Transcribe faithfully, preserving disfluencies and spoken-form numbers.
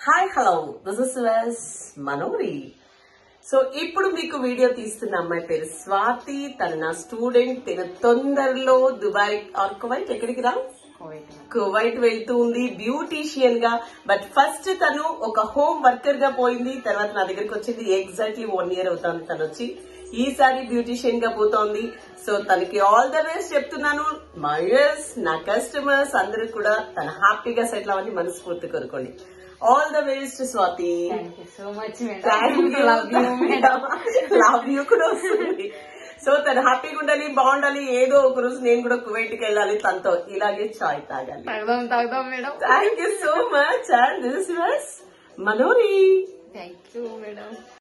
Hi hello this is yours Manori. So ఇప్పుడు మీకు video తీస్తున్న అమ్మాయి పేరు స్వాతి. తను నా స్టూడెంట్. తన తొందరలో దుబాయ్ ఆర్ కువైట్ ఎక్కడికి రా కువైట్ వెళ్తూ ఉంది బ్యూటీషియన్ గా. బట్ ఫస్ట్ తను ఒక హోమ్ వర్కర్ గా పోయింది. తర్వాత నా దగ్గరికి వచ్చింది. ఎగ్జాక్ట్లీ వన్ ఇయర్ అవుతుంది తను వచ్చి. ఈసారి బ్యూటీషియన్ గా పోతోంది. సో తనకి ఆల్ ద బెస్ట్ చెప్తున్నాను. మై వ్యూయర్స్, నా కస్టమర్స్ అందరూ కూడా తన హ్యాపీగా సెటిల్ అవ్వని మనస్ఫూర్తి కోరుకోండి. All the best Swathi. Love you కూడా వస్తుంది. సో తను హ్యాపీగా ఉండాలి, బాగుండాలి. ఏదో ఒక రోజు నేను కూడా కువైట్ కి వెళ్ళాలి తనతో. ఇలాగే చాయ్ తాగాలి. Thank you so much. And this is yours Manori. Thank you madam.